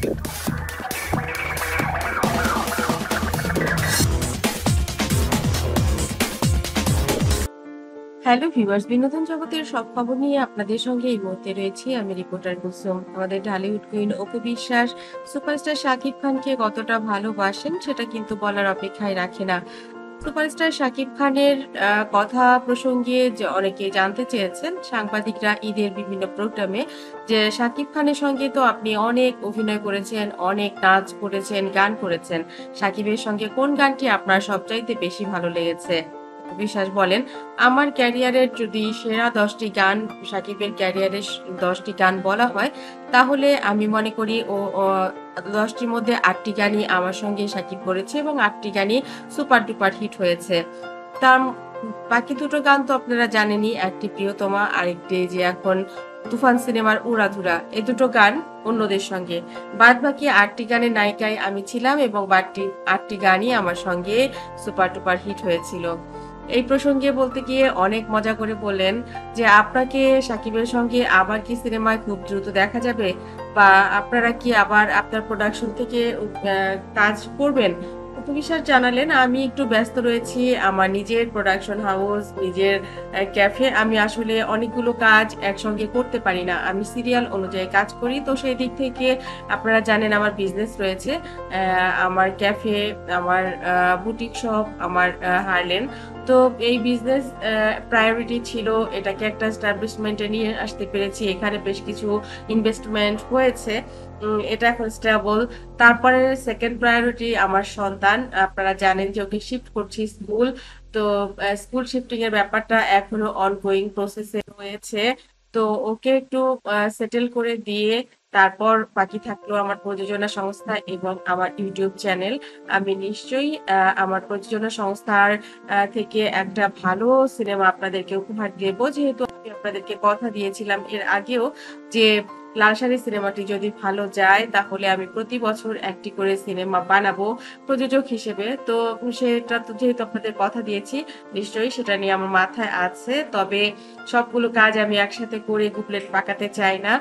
Hello viewers, বিনোদন জগতের সব খবর নিয়ে আপনাদের সঙ্গে এই মুহূর্তে রয়েছি আমি রিপোর্টার কুসুম। আমাদের ঢালিউড কুইন অপু বিশ্বাস সুপারস্টার শাকিব খানকে কতটা ভালোবাসেন সেটা কিন্তু বলার অপেক্ষায় রাখে না। সুপারস্টার শাকিব খানের কথা প্রসঙ্গে যে অনেকে জানতে চেয়েছেন সাংবাদিকরা ঈদের বিভিন্ন প্রোগ্রামে, যে শাকিব খানের সঙ্গে তো আপনি অনেক অভিনয় করেছেন, অনেক নাচ করেছেন, গান করেছেন। শাকিবের সঙ্গে কোন গানটি আপনার সবচাইতে বেশি ভালো লেগেছে? বিশ্বাস বলেন, আমার ক্যারিয়ারের যদি সেরা ১০টি গান শাকিবের ক্যারিয়ারের ১০টি গান বলা হয়, তাহলে আমি মনে করি ১০ টির মধ্যে ৮ টি গানই আমার সঙ্গে শাকিব করেছে এবং ৮ টি গানই সুপার ডুপার হিট হয়েছে। তার বাকি দুটো গান তো আপনারা জানেনই, একটি প্রিয়তমা, আরেকটি যে এখন তুফান সিনেমার উড়াধুরা। এই দুটো গান অন্যদের সঙ্গে। বাদবাকি ৮ টি গানের নায়িকায় আমি ছিলাম এবং ৮ টি গানই আমার সঙ্গে সুপার ডুপার হিট হয়েছিল। এই প্রসঙ্গে বলতে গিয়ে অনেক মজা করে বললেন যে, আপনাকে শাকিবের সঙ্গে আবার কি সিনেমায় খুব দ্রুত দেখা যাবে? বা আপনারা কি আবার আপনার প্রোডাকশন থেকে কাজ করবেন? অপু বিশ্বাস জানালেন, আমি একটু ব্যস্ত রয়েছি। আমার নিজের প্রোডাকশন হাউস, নিজের ক্যাফে। আমি আসলে অনেকগুলো কাজ একসঙ্গে করতে পারি না। আমি সিরিয়াল অনুযায়ী কাজ করি। তো সেই দিক থেকে আপনারা জানেন আমার বিজনেস রয়েছে। আমার ক্যাফে, আমার বুটিক শপ, আমার হারলেন। তো এই বিজনেস প্রায়োরিটি ছিল, এটাকে একটা এস্টাবলিশমেন্ট এ নিয়ে আসতে পেরেছি। এখানে বেশ কিছু ইনভেস্টমেন্ট হয়েছে। এটা এখন স্টেবল। তারপরে সেকেন্ড প্রায়োরিটি আমার সন্তান। আপনারা জানেন যে ওকে শিফট করছি স্কুল। তো স্কুল শিফটিং এর ব্যাপারটা এখনো অনগোয়িং প্রসেসে রয়েছে। তো ওকে একটু সেটেল করে দিয়ে তারপর বাকি থাকলো আমার প্রযোজনা সংস্থা এবং আমার ইউটিউব চ্যানেল। আমি নিশ্চয়ই আমার প্রযোজনা সংস্থার থেকে একটা ভালো সিনেমা আপনাদেরকে উপহার দেব। যেহেতু আমি আপনাদেরকে কথা দিয়েছিলাম এর আগেও যে লাল সারি সিনেমাটি যদি ভালো যায় তাহলে আমি প্রতি বছর একটি করে সিনেমা বানাবো প্রযোজক হিসেবে। তো সেটা তো যেহেতু আপনাদের কথা দিয়েছি, নিশ্চয়ই সেটা নিয়ে আমার মাথায় আছে। তবে সবগুলো কাজ আমি একসাথে করে গুবলেট পাকাতে চাই না।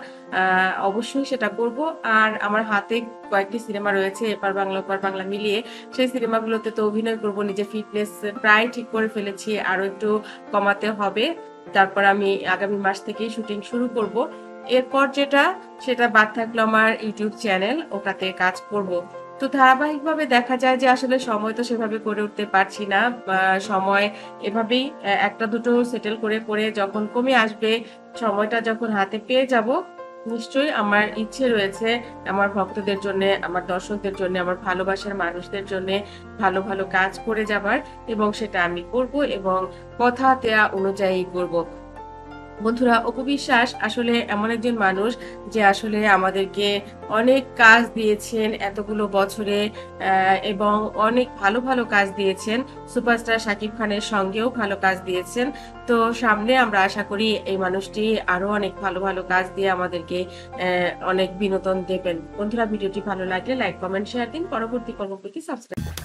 অবশ্যই সেটা করব। আর আমার হাতে কয়েকটি সিনেমা রয়েছে এপার বাংলা ওপার বাংলা মিলিয়ে। সেই সিনেমাগুলোতে তো অভিনয় করব। নিজের ফিটনেস প্রায় ঠিক করে ফেলেছি। আরো একটু কমাতে হবে। তারপর আমি আগামী মাস থেকেই শুটিং শুরু করব। এরপর সেটা বাদ থাকলো আমার ইউটিউব চ্যানেল, ওটাতে কাজ করব। তো ধারাবাহিকভাবে দেখা যায় যে আসলে সময় তো সেভাবে করে উঠতে পারছি না। সময় এভাবেই একটা দুটো সেটেল করে যখন কমে আসবে, সময়টা যখন হাতে পেয়ে যাব, নিশ্চয়ই আমার ইচ্ছে রয়েছে আমার ভক্তদের জন্যে, আমার দর্শকদের জন্যে, আমার ভালোবাসার মানুষদের জন্যে ভালো, ভালো কাজ করে যাবার, এবং সেটা আমি করব এবং কথা দেয়া অনুযায়ী করব। বন্ধুরা, অপু বিশ্বাস আসলে এমন একজন মানুষ যে আসলে আমাদেরকে অনেক কাজ দিয়েছেন এতগুলো বছরে, এবং অনেক ভালো ভালো কাজ দিয়েছেন। সুপারস্টার শাকিব খানের সঙ্গেও ভালো কাজ দিয়েছেন। তো সামনে আমরা আশা করি এই মানুষটি আরো অনেক ভালো ভালো কাজ দিয়ে আমাদেরকে অনেক বিনোদন দেবেন। বন্ধুরা, ভিডিওটি ভালো লাগলে লাইক, কমেন্ট, শেয়ার দিন। পরবর্তী পর্ব প্রতি সাবস্ক্রাইব